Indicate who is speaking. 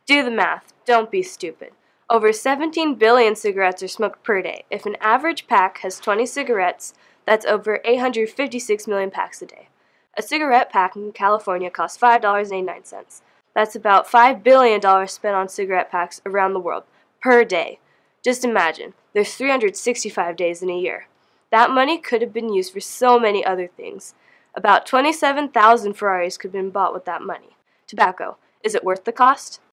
Speaker 1: Do the math. Don't be stupid. Over 17 billion cigarettes are smoked per day. If an average pack has 20 cigarettes, that's over 856 million packs a day. A cigarette pack in California costs $5.89. That's about $5 billion spent on cigarette packs around the world, per day. Just imagine, there's 365 days in a year. That money could have been used for so many other things. About 27,000 Ferraris could have been bought with that money. Tobacco, is it worth the cost?